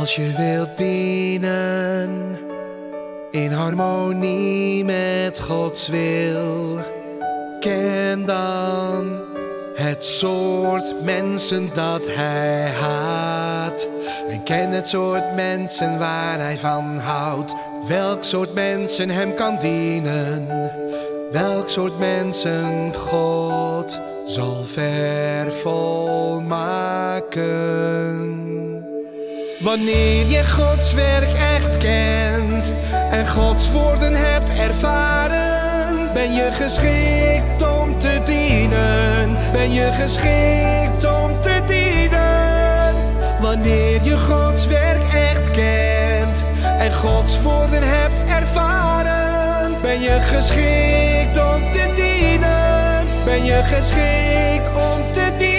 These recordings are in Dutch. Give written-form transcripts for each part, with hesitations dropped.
Als je wilt dienen in harmonie met Gods wil, ken dan het soort mensen dat Hij haat. En ken het soort mensen waar Hij van houdt. Welk soort mensen Hem kan dienen, welk soort mensen God zal vervolmaken. Wanneer je Gods werk echt kent en Gods woorden hebt ervaren, ben je geschikt om te dienen, ben je geschikt om te dienen. Wanneer je Gods werk echt kent en Gods woorden hebt ervaren, ben je geschikt om te dienen, ben je geschikt om te dienen.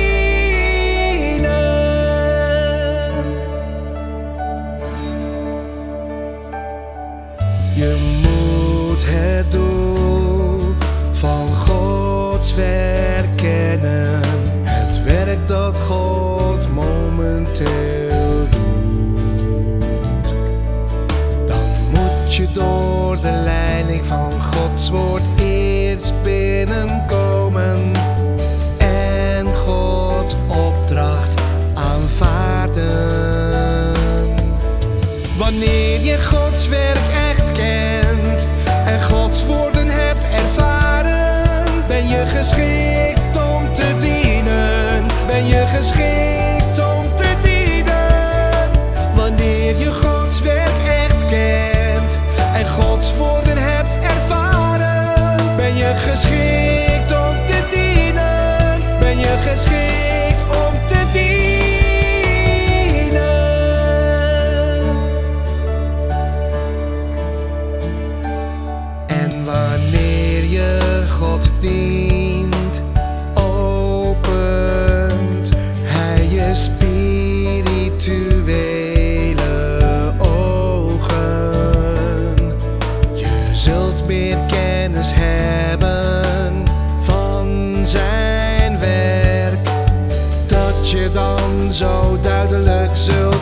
Je moet het doel van Gods werk kennen, het werk dat God momenteel doet. Dan moet je door de leiding van Gods woord eerst binnenkomen en Gods opdracht aanvaarden. Wanneer je Gods werk echt kent en Gods woorden hebt ervaren, ben je geschikt om te dienen, ben je geschikt om te dienen. Wanneer je Gods werk echt kent en Gods woorden hebt ervaren, ben je geschikt om te dienen, ben je geschikt om te dienen. En wanneer je God dient, opent Hij je spirituele ogen. Je zult meer kennis hebben van Zijn werk, dat je dan zo duidelijk zult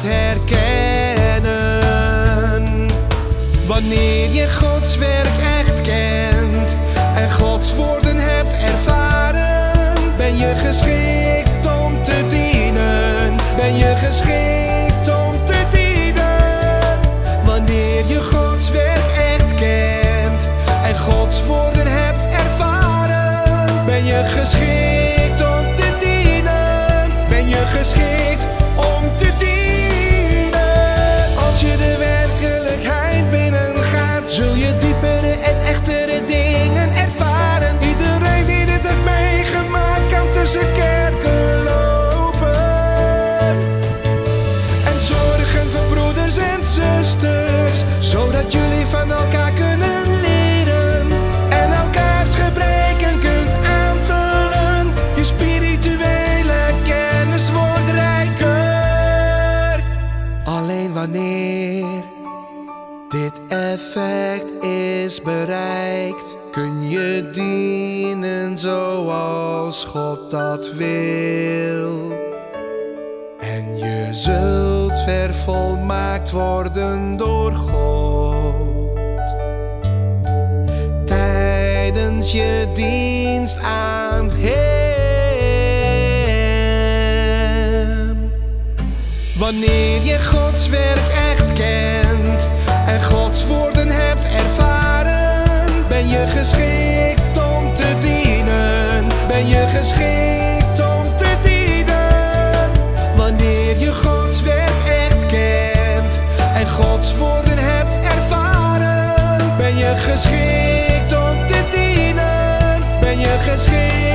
herkennen. Wanneer je Gods werk echt kent en Gods woorden hebt ervaren, ben je geschikt om te dienen, ben je geschikt om te dienen. Wanneer je Gods werk echt kent en Gods woorden hebt ervaren, ben je geschikt om te dienen, ben je geschikt om te dienen. Als je de werkelijkheid binnengaat, zul je diepere en echtere dingen ervaren. Iedereen die dit heeft meegemaakt, kan tussen kerken lopen en zorgen voor broeders en zusters, zodat jullie van elkaar kunnen leren en elkaars gebreken kunt aanvullen. Je spirituele kennis wordt rijker. Alleen wanneer dit effect is bereikt, kun je dienen zoals God dat wil. En je zult vervolmaakt worden door God tijdens je dienst aan Hem. Wanneer je Gods werk echt kent en Gods woorden hebt ervaren, ben je geschikt om te dienen, ben je geschikt om te dienen. Wanneer je Gods werk echt kent en Gods woorden hebt ervaren, ben je geschikt om te dienen, ben je geschikt